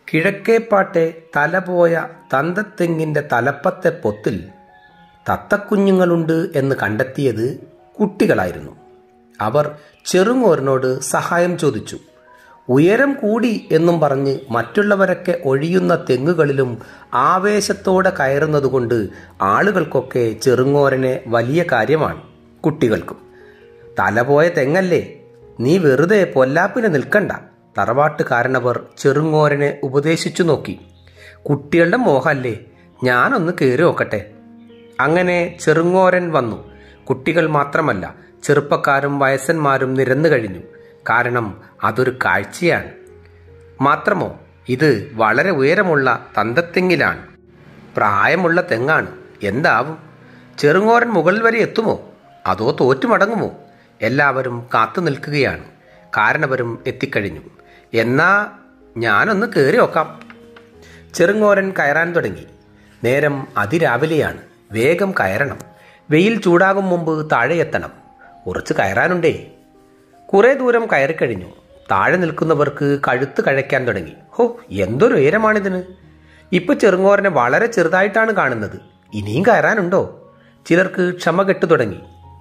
കിഴക്കേപ്പാട്ടെ തലപോയ തന്തത്തെങ്ങിൻ്റെ തലപ്പത്തെ പൊത്തിൽ തത്തക്കുഞ്ഞുങ്ങളുണ്ട് എന്ന് കണ്ടെത്തിയത് കുട്ടികളായിരുന്നു. അവർ ചെറുങ്ങോരനോട് സഹായം ചോദിച്ചു. ഉയരം കൂടി എന്നും പറഞ്ഞ് മറ്റുള്ളവരൊക്കെ ഒഴിയുന്ന തെങ്ങുകളിലും ആവേശത്തോടെ കയറുന്നതുകൊണ്ട് ആളുകൾക്കൊക്കെ ചെറുങ്ങോരനെ വലിയ കാര്യമാണ്. കുട്ടികൾക്കും തലപോയ തെങ്ങല്ലേ, നീ വെറുതെ പൊല്ലാപ്പിന് നിൽക്കണ്ട, തറവാട്ടുകാരനവർ ചെറുങ്ങോരനെ ഉപദേശിച്ചു നോക്കി. കുട്ടികളുടെ മോഹല്ലേ, ഞാനൊന്ന് കയറി നോക്കട്ടെ. അങ്ങനെ ചെറുങ്ങോരൻ വന്നു. കുട്ടികൾ മാത്രമല്ല, ചെറുപ്പക്കാരും വയസ്സന്മാരും നിരന്നു കഴിഞ്ഞു. കാരണം അതൊരു കാഴ്ചയാണ്. മാത്രമോ, ഇത് വളരെ ഉയരമുള്ള തന്തത്തെങ്ങിലാണ്. പ്രായമുള്ള തെങ്ങാണ്. എന്താവും? ചെറുങ്ങോരൻ മുകളിൽ വരെ എത്തുമോ അതോ തോറ്റുമടങ്ങുമോ? എല്ലാവരും കാത്തു നിൽക്കുകയാണ്. കാരണവരും എത്തിക്കഴിഞ്ഞു. എന്നാ ഞാനൊന്ന് കയറി നോക്കാം. ചെറുങ്ങോരൻ കയറാൻ തുടങ്ങി. നേരം അതിരാവിലെയാണ്. വേഗം കയറണം. വെയിൽ ചൂടാകും മുമ്പ് താഴെ എത്തണം. കുറച്ച് കയറാനുണ്ടേ. കുറേ ദൂരം കയറിക്കഴിഞ്ഞു. താഴെ നിൽക്കുന്നവർക്ക് കഴുത്ത് കഴയ്ക്കാൻ തുടങ്ങി. ഹോ, എന്തൊരു ഉയരമാണിതിന്! ഇപ്പൊ ചെറുങ്ങോരനെ വളരെ ചെറുതായിട്ടാണ് കാണുന്നത്. ഇനിയും കയറാനുണ്ടോ? ചിലർക്ക് ക്ഷമ കെട്ടു തുടങ്ങി.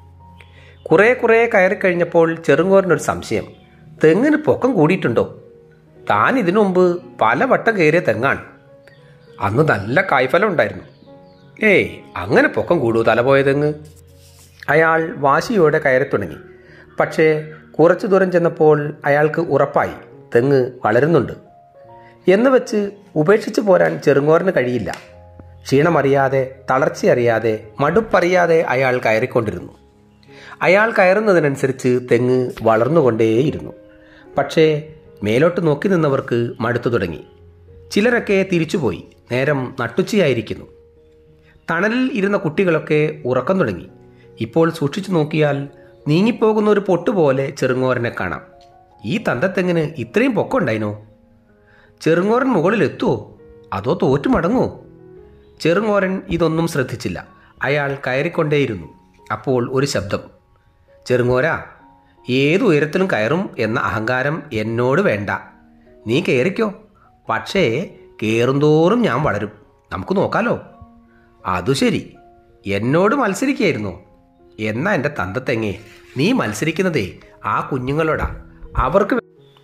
കുറേ കയറിക്കഴിഞ്ഞപ്പോൾ ചെറുങ്ങോരനൊരു സംശയം. തെങ്ങിന് പൊക്കം കൂടിയിട്ടുണ്ടോ? താൻ ഇതിനു മുമ്പ് പലവട്ടം കയറിയ തെങ്ങാണ്. അന്ന് നല്ല കായ്ഫലം ഉണ്ടായിരുന്നു. ഏയ്, അങ്ങനെ പൊക്കം കൂടൂ തലപോയ തെങ്ങ്. അയാൾ വാശിയോടെ കയറി തുടങ്ങി. പക്ഷേ കുറച്ചു ദൂരം ചെന്നപ്പോൾ അയാൾക്ക് ഉറപ്പായി തെങ്ങ് വളരുന്നുണ്ട്. എന്ന് വെച്ച് ഉപേക്ഷിച്ചു പോരാൻ ചെറുങ്ങോരന് കഴിയില്ല. ക്ഷീണമറിയാതെ, തളർച്ചയറിയാതെ, മടുപ്പറിയാതെ അയാൾ കയറിക്കൊണ്ടിരുന്നു. അയാൾ കയറുന്നതിനനുസരിച്ച് തെങ്ങ് വളർന്നുകൊണ്ടേയിരുന്നു. പക്ഷേ മേലോട്ട് നോക്കി നിന്നവർക്ക് മടുത്തു തുടങ്ങി. ചിലരൊക്കെ തിരിച്ചുപോയി. നേരം നട്ടുച്ചയായിരിക്കുന്നു. തണലിൽ ഇരുന്ന കുട്ടികളൊക്കെ ഉറക്കം തുടങ്ങി. ഇപ്പോൾ സൂക്ഷിച്ചു നോക്കിയാൽ നീങ്ങിപ്പോകുന്ന ഒരു പൊട്ടുപോലെ ചെറുങ്ങോരനെ കാണാം. ഈ തന്തത്തെങ്ങിന് ഇത്രയും പൊക്കമുണ്ടായിനോ? ചെറുങ്ങോരൻ മുകളിലെത്തുമോ അതോ തോറ്റുമടങ്ങുമോ? ചെറുങ്ങോരൻ ഇതൊന്നും ശ്രദ്ധിച്ചില്ല. അയാൾ കയറിക്കൊണ്ടേയിരുന്നു. അപ്പോൾ ഒരു ശബ്ദം. ചെറുങ്ങോരാ, ഏത് ഉയരത്തിലും കയറും എന്ന അഹങ്കാരം എന്നോട് വേണ്ട. നീ കയറിക്കോ. പക്ഷേ കയറുന്തോറും ഞാൻ വളരും. നമുക്ക് നോക്കാലോ. അതു ശരി, എന്നോട് മത്സരിക്കുകയായിരുന്നോ? എന്നാ എൻ്റെ തന്തത്തെങ്ങേ, നീ മത്സരിക്കുന്നതേ ആ കുഞ്ഞുങ്ങളോടാ. അവർക്ക്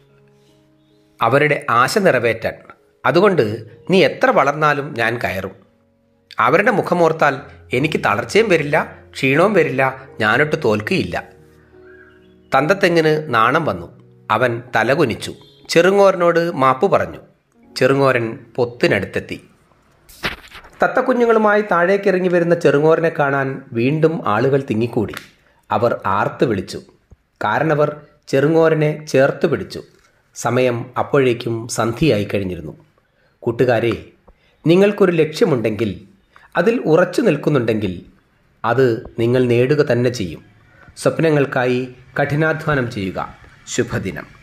അവരുടെ ആശ നിറവേറ്റാൻ. അതുകൊണ്ട് നീ എത്ര വളർന്നാലും ഞാൻ കയറും. അവരുടെ മുഖമോർത്താൽ എനിക്ക് തളർച്ചയും വരില്ല, ക്ഷീണവും വരില്ല, ഞാനൊട്ട് തോൽക്കുകയില്ല. തന്തത്തെങ്ങിന് നാണം വന്നു. അവൻ തലകുനിച്ചു. ചെറുങ്ങോരനോട് മാപ്പു പറഞ്ഞു. ചെറുങ്ങോരൻ പൊത്തിനടുത്തെത്തി. തത്തക്കുഞ്ഞുങ്ങളുമായി താഴേക്കിറങ്ങി വരുന്ന ചെറുങ്ങോരനെ കാണാൻ വീണ്ടും ആളുകൾ തിങ്ങിക്കൂടി. അവർ ആർത്തു വിളിച്ചു. കാരണവർ ചെറുങ്ങോരനെ ചേർത്ത് പിടിച്ചു. സമയം അപ്പോഴേക്കും സന്ധ്യയായി കഴിഞ്ഞിരുന്നു. കൂട്ടുകാരെ, നിങ്ങൾക്കൊരു ലക്ഷ്യമുണ്ടെങ്കിൽ, അതിൽ ഉറച്ചു നിൽക്കുന്നുണ്ടെങ്കിൽ അത് നിങ്ങൾ നേടുക തന്നെ ചെയ്യും. സ്വപ്നങ്ങൾക്കായി കഠിനാധ്വാനം ചെയ്യുക. ശുഭദിനം.